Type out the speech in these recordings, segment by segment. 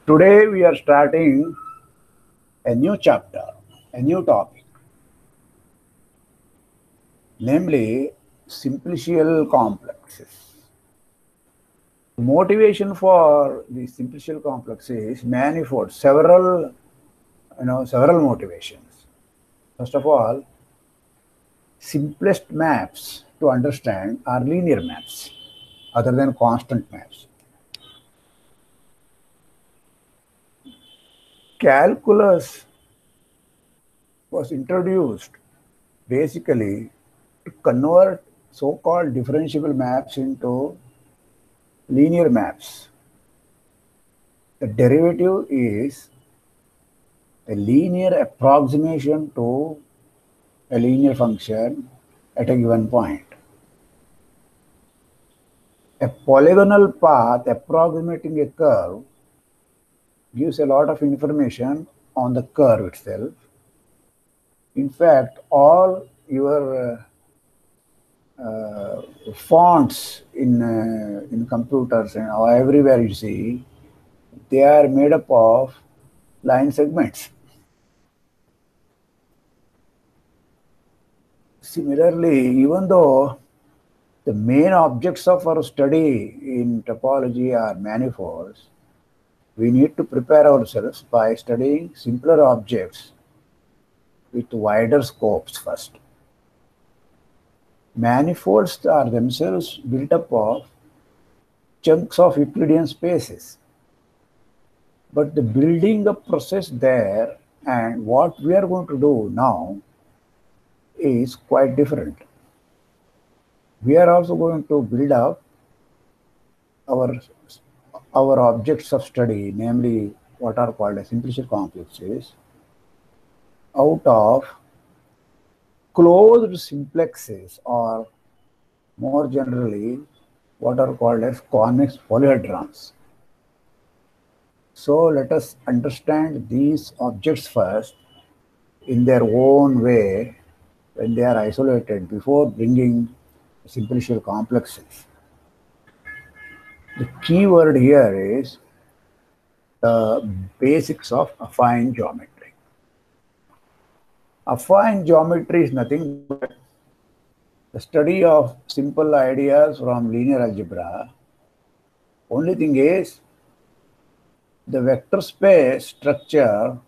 Today we are starting a new chapter, a new topic, namely simplicial complexes. Motivation for the simplicial complex is manifold, several motivations. First of all, simplest maps to understand are linear maps other than constant maps. Calculus was introduced basically to convert so-called differentiable maps into linear maps. The derivative is a linear approximation to a linear function at a given point. A polygonal path approximating a curve gives a lot of information on the curve itself. In fact, all your fonts in computers and everywhere you see, they are made up of line segments. Similarly, even though the main objects of our study in topology are manifolds, we need to prepare ourselves by studying simpler objects with wider scopes first. Manifolds are themselves built up of chunks of Euclidean spaces. But the building up process there and what we are going to do now is quite different. We are also going to build up our, our objects of study, namely what are called as simplicial complexes, out of closed simplexes, or more generally what are called as convex polyhedrons. So let us understand these objects first in their own way when they are isolated before bringing simplicial complexes. The key word here is the basics of affine geometry. Affine geometry is nothing but the study of simple ideas from linear algebra. Only thing is, the vector space structure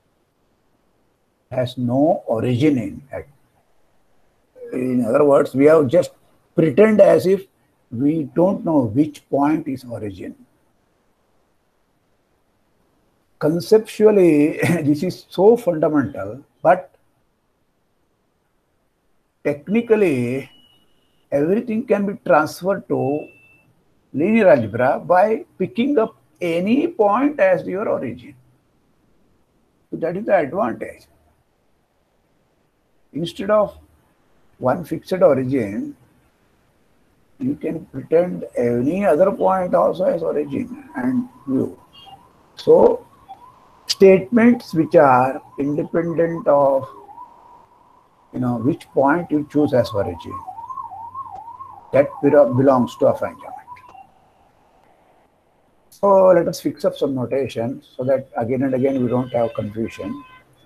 has no origin in it. In other words, we have just pretend as if we don't know which point is origin. Conceptually, this is so fundamental, but technically, everything can be transferred to linear algebra by picking up any point as your origin. So that is the advantage. Instead of one fixed origin, you can pretend any other point also as origin and view. So statements which are independent of which point you choose as origin, that belongs to affine geometry. So let us fix up some notation so that again and again we don't have confusion.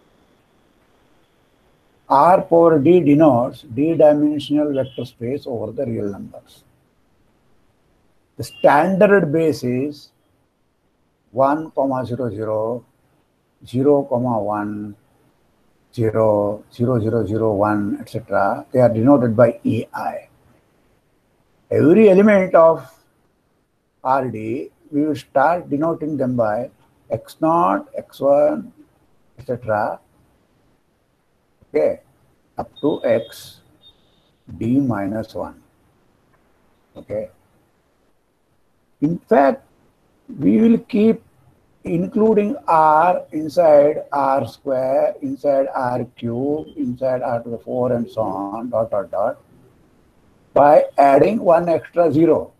R power d denotes d-dimensional vector space over the real numbers. The standard base is 1, 0, 0, 0, 1, 0, 0, 0, 0, 1, etc. They are denoted by EI. Every element of RD, we will start denoting them by X0, X1, etc. Okay, up to X d minus 1. Okay. In fact, we will keep including R inside R square, inside R cube, inside R to the 4 and so on, dot, dot, dot, by adding one extra 0.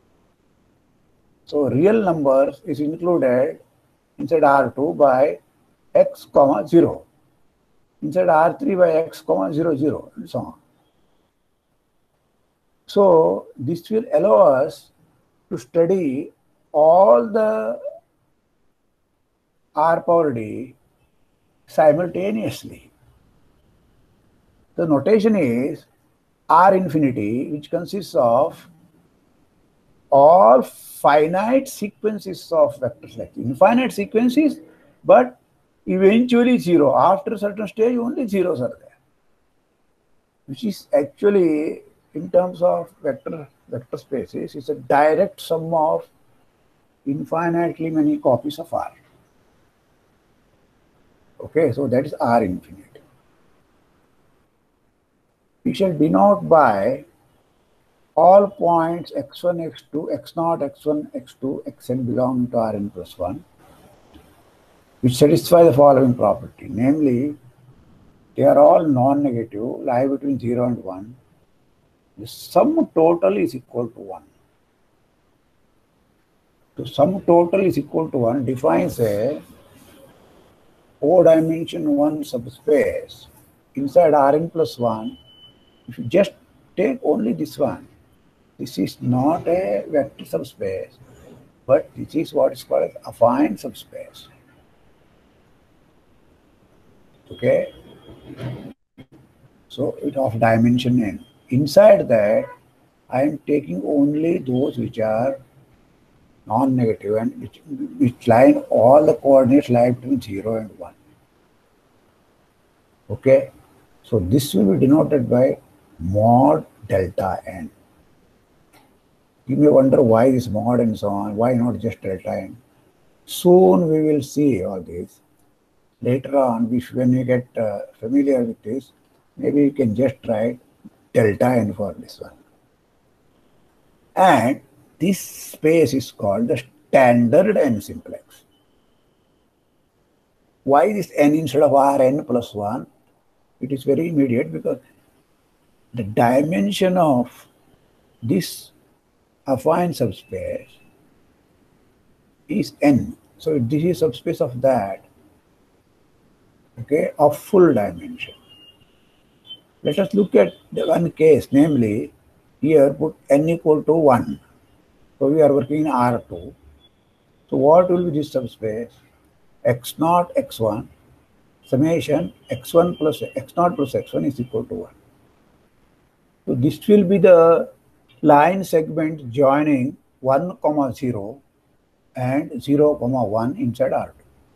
So real numbers is included inside R2 by X, 0, inside R3 by X, 0, 0, and so on. So this will allow us to study all the r power d simultaneously. The notation is R infinity, which consists of all finite sequences of vectors, like infinite sequences, but eventually zero. After a certain stage, only zeros are there, which is actually, in terms of vector spaces, is a direct sum of infinitely many copies of R. Okay, so that is R infinite. We shall denote by all points x1, x2, x0, x1, x2, xn belonging to Rn plus 1, which satisfy the following property. Namely, they are all non-negative, lie between 0 and 1. The sum total is equal to 1. So sum total is equal to 1 defines a O-dimension 1 subspace inside Rn plus 1. If you just take only this one, this is not a vector subspace, but this is what is called as affine subspace. Okay, so it of dimension n. Inside that, I am taking only those which are non-negative and which lie in all the coordinates lie between 0 and 1. Okay, so this will be denoted by mod delta n. You may wonder why this mod and so on, why not just delta n? Soon we will see all this. Later on, when we get familiar with this, maybe you can just try delta n for this one. And this space is called the standard n simplex. Why this n instead of Rn plus 1? It is very immediate because the dimension of this affine subspace is n. So this is subspace of that, okay, of full dimension. Let us look at the one case, namely, here put n equal to 1. So we are working in R2. So what will be this subspace? x0, x1, summation x1 plus x0 plus x1 is equal to 1. So this will be the line segment joining 1, 0 and 0, 1 inside R2.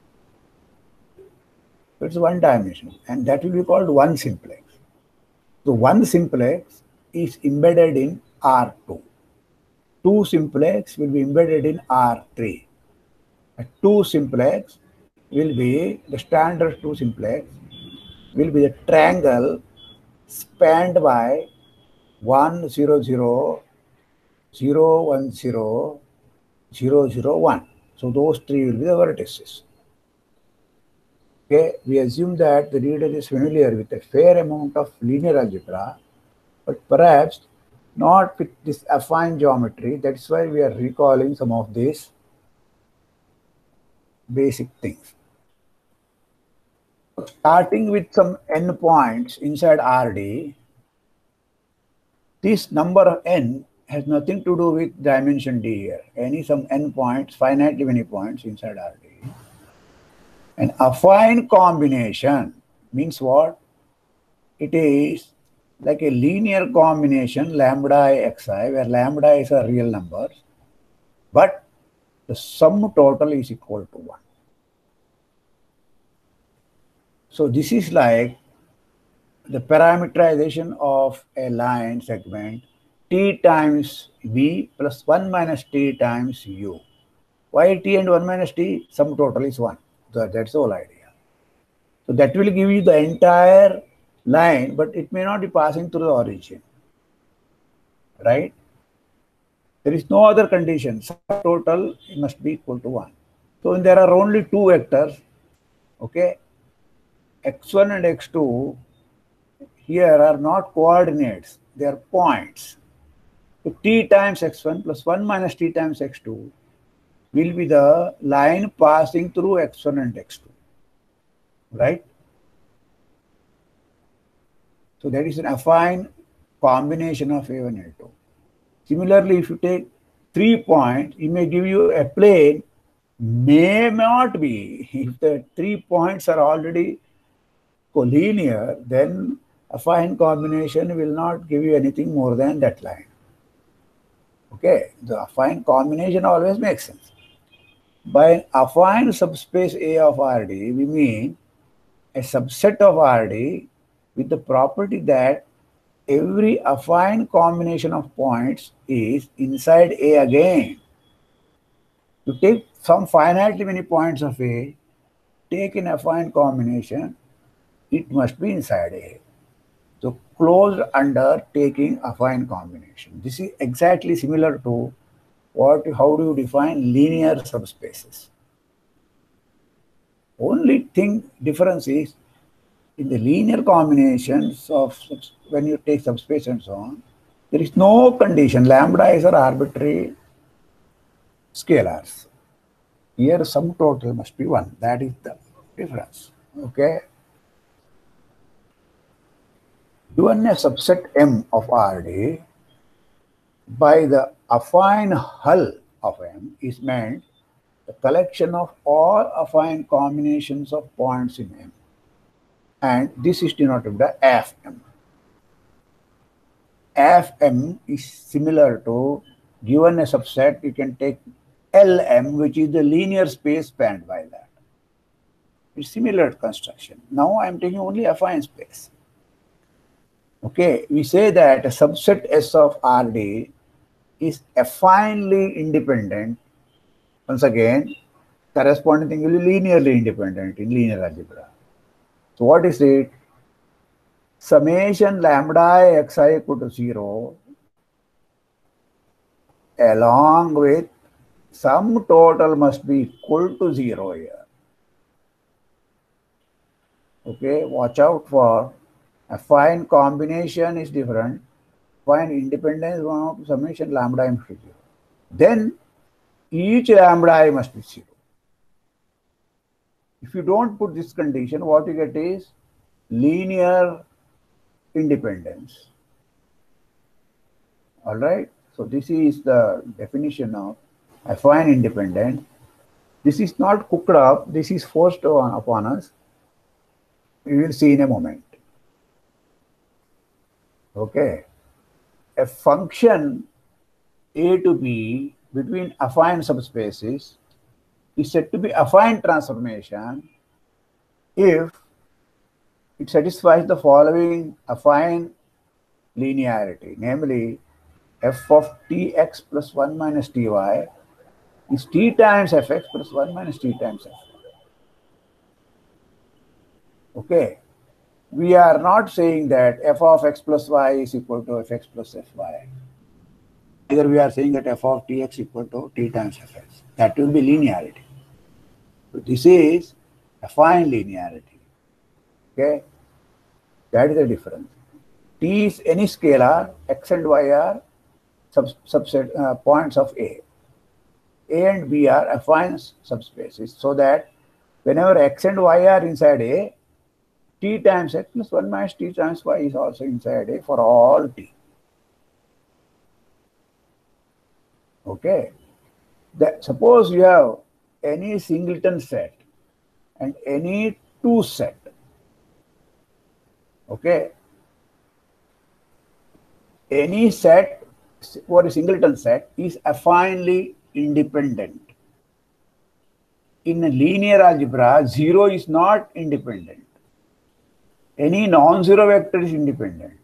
So it's one dimension, and that will be called one simplex. So one simplex is embedded in R2. Two simplex will be embedded in R3. A two simplex will be the standard two simplex will be the triangle spanned by 1, 0, 0, 0, 1, 0, 0, 0, 1. So those three will be the vertices. Okay, we assume that the reader is familiar with a fair amount of linear algebra, but perhaps not with this affine geometry. That's why we are recalling some of these basic things. Starting with some n points inside Rd, this number of n has nothing to do with dimension d here. Some n points, finitely many points inside Rd. An affine combination means what? It is like a linear combination lambda I xi, where lambda is a real number, but the sum total is equal to 1. So this is like the parameterization of a line segment t times v plus 1 minus t times u. Why t and 1 minus t? Sum total is 1. So that's the whole idea. So that will give you the entire line, but it may not be passing through the origin, right? There is no other condition. Sum total must be equal to 1. So when there are only two vectors, okay, x1 and x2 here are not coordinates, they are points. So t times x1 plus 1 minus t times x2 will be the line passing through x1 and x2, right? So that is an affine combination of A1 and A2. Similarly, if you take 3 points, it may give you a plane may not be. If the 3 points are already collinear, then affine combination will not give you anything more than that line. Okay, the affine combination always makes sense. By affine subspace A of Rd, we mean a subset of Rd with the property that every affine combination of points is inside A again. You take some finitely many points of A, take an affine combination, it must be inside A. So closed under taking affine combination. This is exactly similar to how do you define linear subspaces. Only thing difference is in the linear combinations of when you take subspace and so on, there is no condition. Lambda is an arbitrary scalars. Here sum total must be 1. That is the difference. Okay. Given a subset M of Rd, by the affine hull of M is meant the collection of all affine combinations of points in M. And this is denoted by Fm. Fm is similar to, given a subset, you can take Lm, which is the linear space spanned by that. It's similar construction. Now I am taking only affine space. Okay, we say that a subset S of Rd is affinely independent. Once again, corresponding thing will be linearly independent in linear algebra. So what is it? Summation lambda xi equal to 0 along with sum total must be equal to 0 here. Okay, watch out for affine combination is different. Affine independence of summation lambda I must be 0. Then each lambda I must be 0. If you don't put this condition, what you get is linear independence. All right. So this is the definition of affine independence. This is not cooked up. This is forced upon us. We will see in a moment. Okay. A function A to B between affine subspaces is said to be affine transformation if it satisfies the following affine linearity, namely f of tx plus 1 minus ty is t times fx plus 1 minus t times f. Okay, we are not saying that f of x plus y is equal to fx plus fy. Either we are saying that f of tx equal to t times fx. That will be linearity. So this is affine linearity. Okay, that is the difference. T is any scalar, x and y are subset points of A. A and B are affine subspaces, so that whenever x and y are inside A, t times x plus 1 minus t times y is also inside A for all t. Okay. Suppose you have any singleton set and any two set. Okay. Any set for a singleton set is affinely independent. In a linear algebra, 0 is not independent. Any non-zero vector is independent.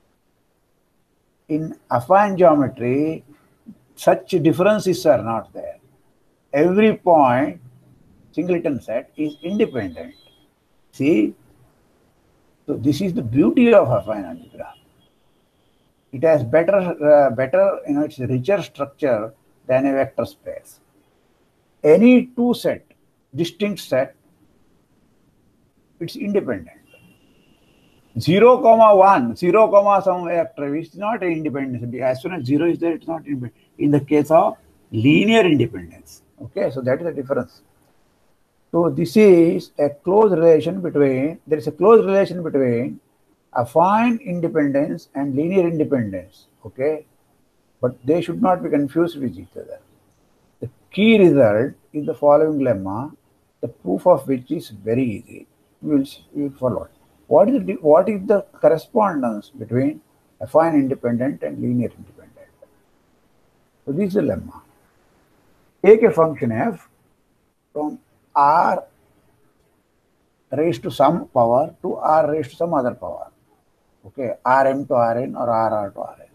In affine geometry, such differences are not there. Every point, singleton set, is independent. See? So this is the beauty of affine algebra. It has better, it's a richer structure than a vector space. Any two set, distinct set, it's independent. 0, 1, 0, some vector is not independent. As soon as 0 is there, it's not independent. In the case of linear independence. Okay, so that is the difference. So this is a close relation between, there is a close relation between affine independence and linear independence. Okay, but they should not be confused with each other. The key result is the following lemma, the proof of which is very easy. We will follow it. What is the correspondence between affine independent and linear independent? So this is the lemma. Take a function f from r raised to some power to r raised to some other power. Okay, Rm to Rn or Rr to Rn.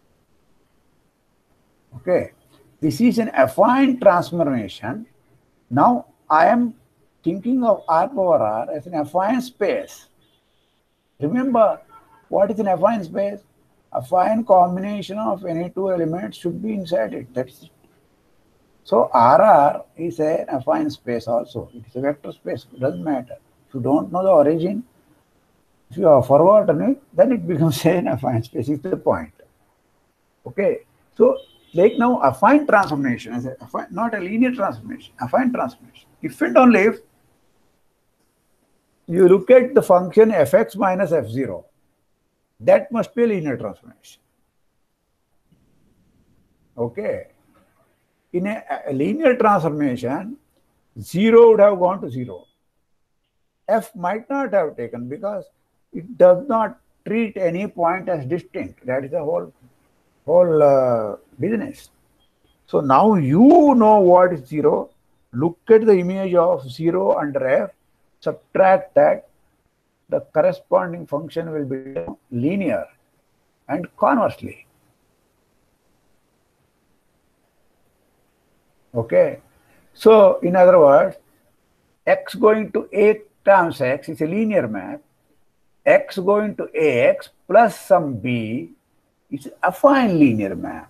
Okay, this is an affine transformation. Now I am thinking of R power R as an affine space. Remember, what is an affine space? Affine combination of any two elements should be inside it. That's it. So RR is an affine space also. It is a vector space. It doesn't matter. If you don't know the origin, if you have forgotten it, then it becomes an affine space. Is the point. Okay. So like now affine transformation is not a linear transformation, affine transformation. If and only if you look at the function fx minus f0, that must be a linear transformation. Okay. In a linear transformation, 0 would have gone to 0. F might not have taken because it does not treat any point as distinct. That is the whole business. So now you know what is 0. Look at the image of 0 under f, subtract that, the corresponding function will be linear, and conversely. Okay. So in other words, x going to a times x is a linear map. X going to ax plus some b is a affine linear map.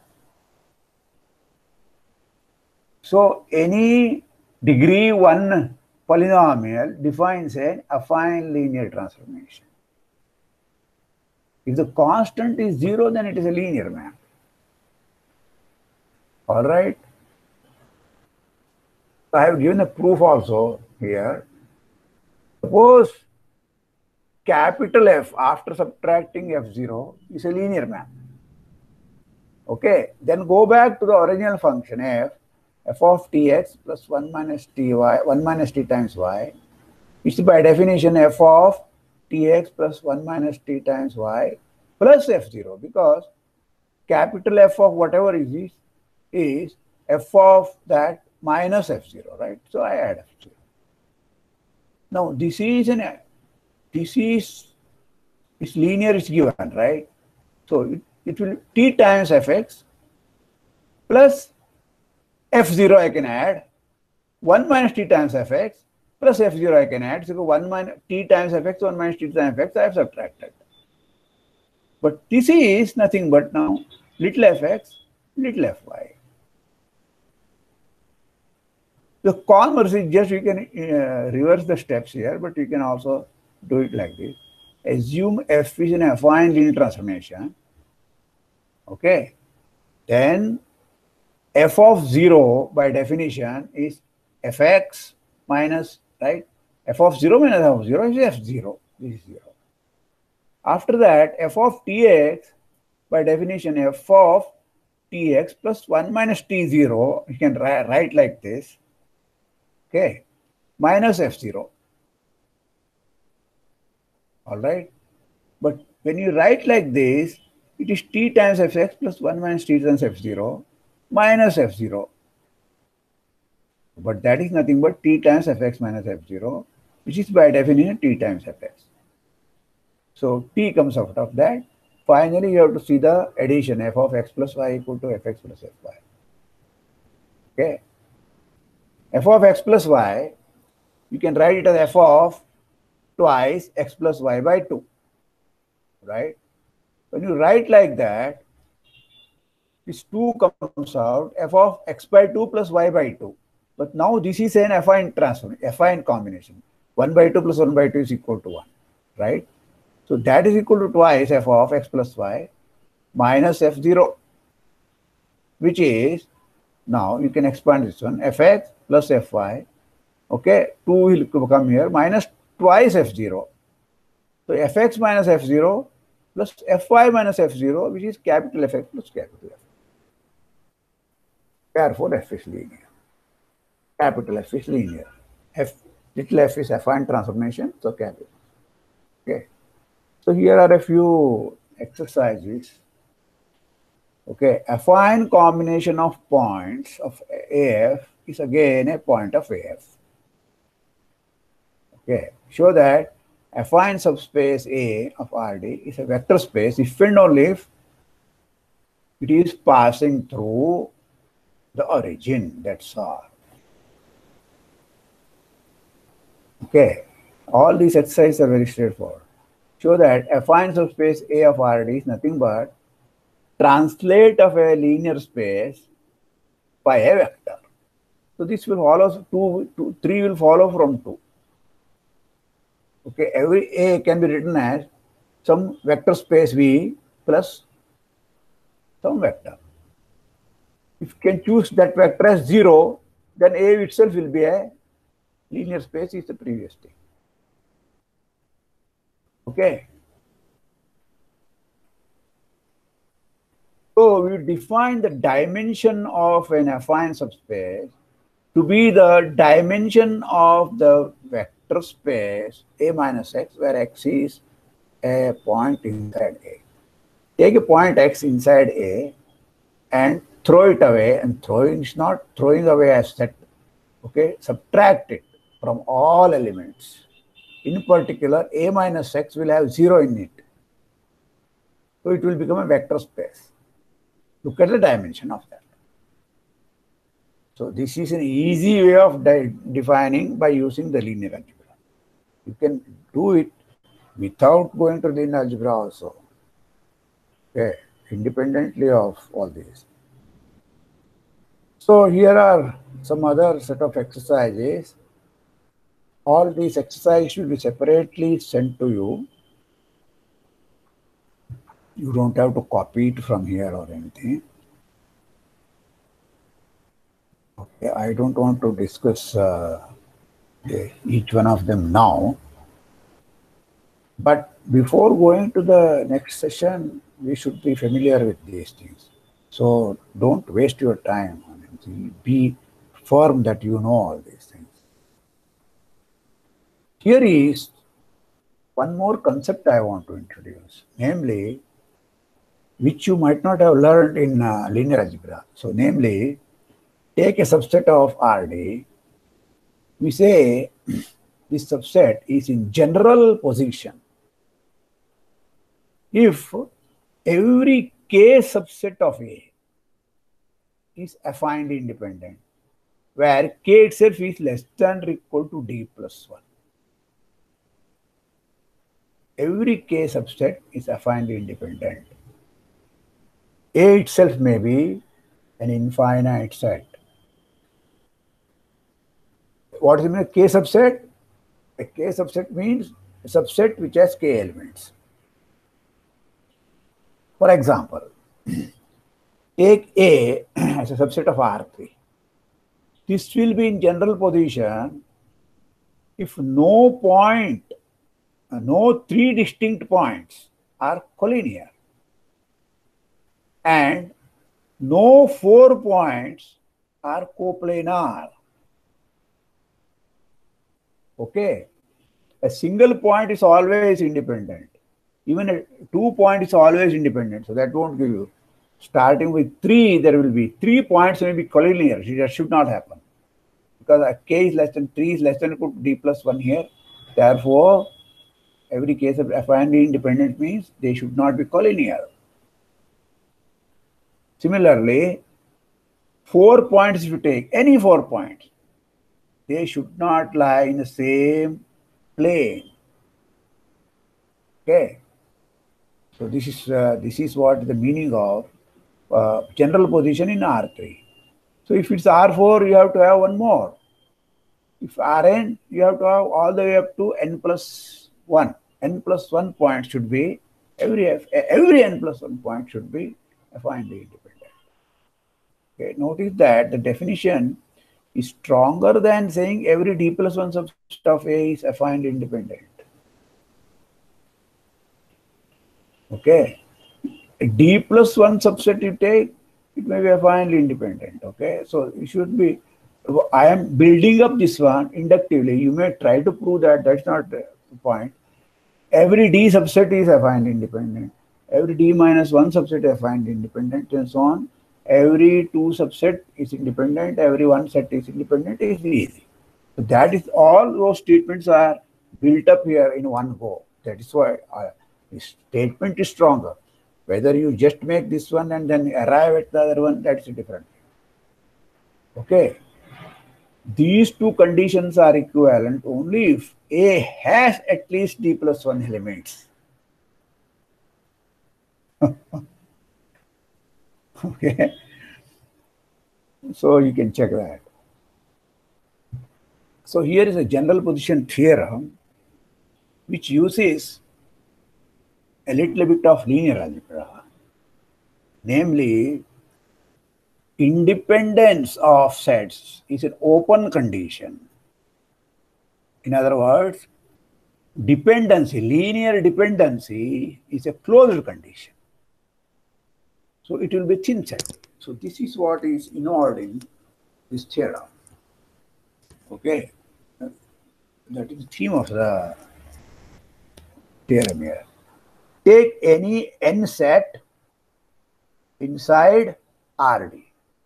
So any degree 1 polynomial defines an affine linear transformation. If the constant is 0, then it is a linear map. All right. So I have given a proof also here. Suppose capital F after subtracting F0 is a linear map. Okay, then go back to the original function f of tx plus 1 minus ty, 1 minus t times y, which by definition f of tx plus 1 minus t times y plus f0, because capital F of whatever is f of that minus f0, right? So I add f0. Now this is linear is given, right? So it will t times fx plus f0 I can add, 1 minus t times fx plus f0 I can add. So 1 minus t times fx, 1 minus t times fx I have subtracted. But this is nothing but now little fx, little fy. The converse is just, you can reverse the steps here, but you can also do it like this. Assume f is an affine linear transformation. Okay. Then f of 0 by definition is fx minus, right? F of 0 minus f of 0 is f0. This is 0. After that, f of tx by definition f of tx plus 1 minus t0, you can write like this. Okay, minus f0. All right. But when you write like this, it is t times fx plus 1 minus t times f0 minus f0. But that is nothing but t times fx minus f0, which is by definition t times fx. So t comes out of that. Finally, you have to see the addition f of x plus y equal to fx plus fy. Okay. F of x plus y, you can write it as f of twice x plus y by 2. Right? When you write like that, this 2 comes out f of x by 2 plus y by 2. But now this is an affine transform, affine combination. 1 by 2 plus 1 by 2 is equal to 1. Right? So that is equal to twice f of x plus y minus f0, which is, now you can expand this one, fx plus fy. Okay, 2 will come here, minus twice f0. So fx minus f0 plus fy minus f0, which is capital Fx plus capital F. Therefore, f is linear. Capital F is linear. F, little f is affine transformation, so capital. Okay. So here are a few exercises. Okay, affine combination of points of AF is again a point of AF. Okay, show that affine subspace A of RD is a vector space if and only if it is passing through the origin, that's all. Okay, all these exercises are very straightforward. Show that affine subspace A of RD is nothing but translate of a linear space by a vector. So this will follow 3 will follow from 2. Okay, every A can be written as some vector space V plus some vector. If you can choose that vector as 0, then A itself will be a linear space is the previous thing. Okay. So we define the dimension of an affine subspace to be the dimension of the vector space A minus X, where X is a point inside A. Take a point X inside A and throw it away, and throwing is not throwing away as set. Okay, subtract it from all elements. In particular, A minus X will have 0 in it. So it will become a vector space. Look at the dimension of that. So this is an easy way of defining by using the linear algebra. You can do it without going to linear algebra also. Okay, independently of all these. So here are some other set of exercises. All these exercises should be separately sent to you. You don't have to copy it from here or anything. Okay, I don't want to discuss each one of them now. But before going to the next session, we should be familiar with these things. So don't waste your time. Be firm that you know all these things. Here is one more concept I want to introduce, namely, which you might not have learned in linear algebra. So namely, take a subset of RD. We say this subset is in general position if every K subset of A is affinely independent, where K itself is less than or equal to D plus 1. Every K subset is affinely independent. A itself may be an infinite set. What does it mean, K subset? A K subset means a subset which has K elements. For example, take A as a subset of R3. This will be in general position if no three distinct points are collinear and no 4 points are coplanar. Okay, a single point is always independent. Even a 2 point is always independent. So that won't give you. Starting with 3, there will be 3 points may be collinear. That should not happen. Because a K is less than 3 is less than equal to D plus 1 here. Therefore, every case of affinely independent means they should not be collinear. Similarly, 4 points, if you take any 4 points, they should not lie in the same plane. Okay. So this is what the meaning of general position in R3. So if it's R4, you have to have one more. If Rn, you have to have all the way up to n plus 1. N plus 1 point should be, every n plus 1 point should be affinely independent. Okay, notice that the definition is stronger than saying every D plus 1 subset of A is affinely independent. Okay, a D plus 1 subset you take, it may be affinely independent. Okay, so you should be I am building up this one inductively. You may try to prove that. That's not the point. Every D subset is affine independent. Every D minus 1 subset is affine independent, and so on. Every 2 subset is independent. Every 1 set is independent. Is easy. So that is all those statements are built up here in one go. That is why this statement is stronger. Whether you just make this one and then arrive at the other one, that's different. Okay. These two conditions are equivalent only if A has at least D plus 1 elements. Okay. So you can check that. So here is a general position theorem which uses a little bit of linear algebra, namely independence of sets is an open condition. In other words, dependency, linear dependency is a closed condition. So it will be thin set. So this is what is involved in this theorem. Okay. That is the theme of the theorem here. Take any n set inside Rd.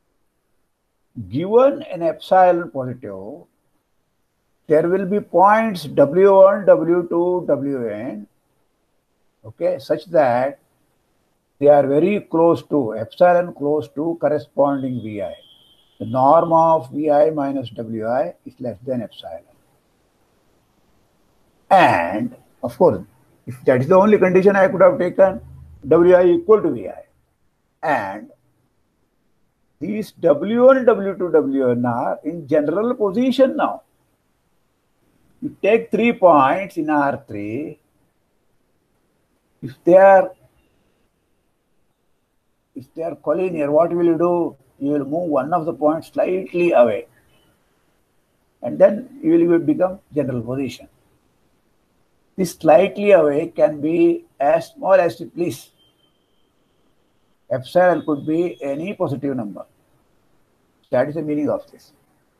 Given an epsilon positive, there will be points W1, W2, Wn, okay, such that they are very close to, epsilon close to corresponding Vi. The norm of Vi minus Wi is less than epsilon. And of course, if that is the only condition, I could have taken Wi equal to Vi. And these W1, W2, Wn are in general position now. You take 3 points in R3. If they are collinear, what will you do? You will move one of the points slightly away, and then you will become general position. This slightly away can be as small as you please. Epsilon could be any positive number. That is the meaning of this.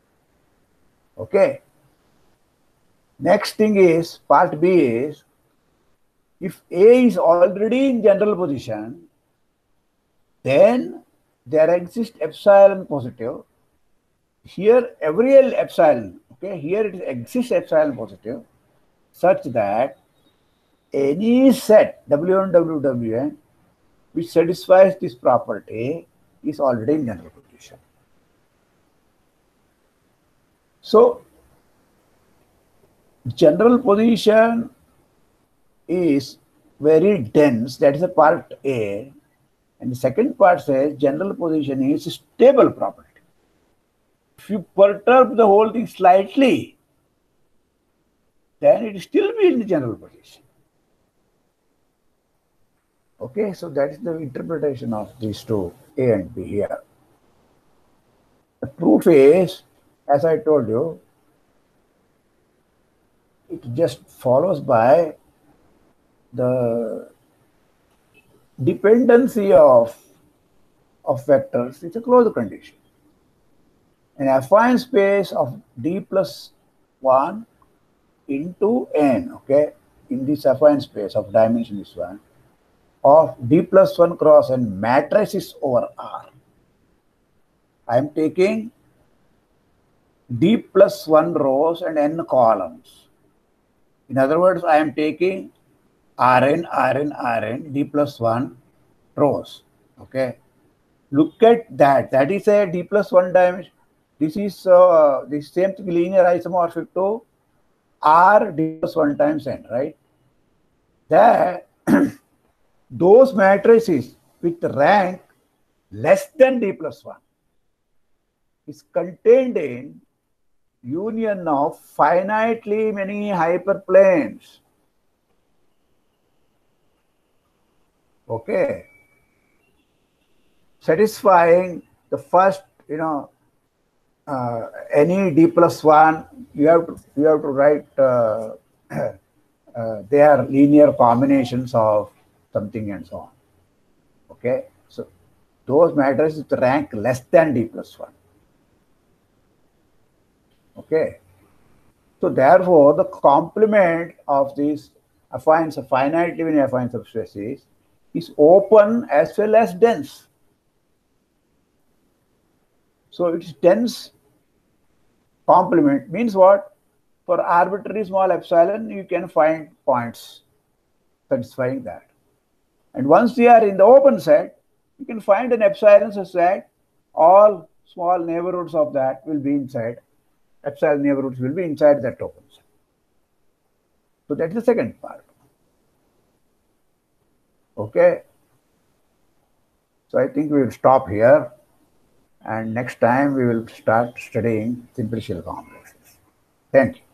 Okay. Next thing is, part B is, if A is already in general position, then there exists epsilon positive. Here every epsilon, okay, here it exists epsilon positive, such that any set W1, W2, Wn which satisfies this property is already in general position. So general position is very dense. That is a part A. And the second part says general position is a stable property. If you perturb the whole thing slightly, then it will still be in the general position. Okay, so that is the interpretation of these two, A and B here. The proof is, as I told you, it just follows by the dependency of vectors. It's a closed condition. An affine space of D plus 1 into n, okay, in this affine space of dimension is 1, of D plus 1 cross n matrices over R. I am taking D plus 1 rows and n columns. In other words, I am taking Rn, Rn, Rn, D plus 1 rows. Okay. Look at that. That is a D plus 1 dimension. This is the same thing, linear isomorphic to R D plus 1 times n, right? That those matrices with rank less than D plus 1 is contained in union of finitely many hyperplanes. Okay. Satisfying the first, any D plus 1, you have to write they are linear combinations of something and so on. Okay. So those matrices with rank less than D plus 1. Okay. So therefore, the complement of these affine, finite linear affine subspaces is open as well as dense. So it's dense complement means what? For arbitrary small epsilon, you can find points satisfying that. And once we are in the open set, you can find an epsilon such that all small neighborhoods of that will be inside. Epsilon neighborhoods will be inside that open set. So that's the second part. Okay. So I think we will stop here, and next time we will start studying simplicial complexes. Thank you.